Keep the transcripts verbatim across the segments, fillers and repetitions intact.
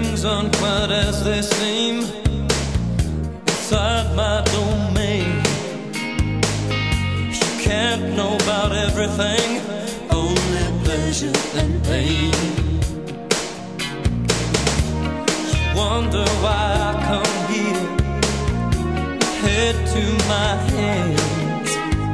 things aren't quite as they seem inside my domain. You can't know about everything, only pleasure and pain. You wonder why I come here, head to my hands.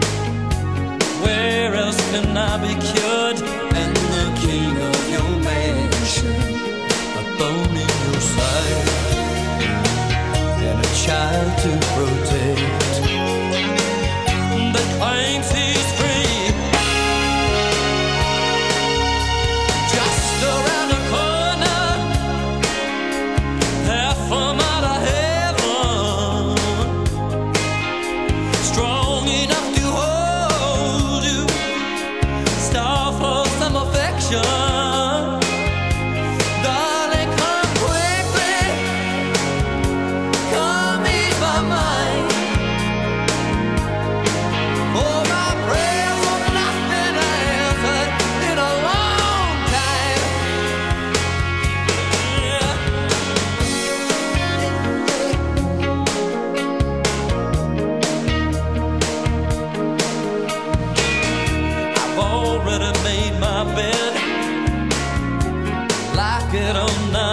Where else can I be cured and the king of your mansion? A bone in your side and a child to protect that claims he's free. Just around the corner, half from out of heaven, strong enough to hold you, star for some affection. Already made my bed, like it or not.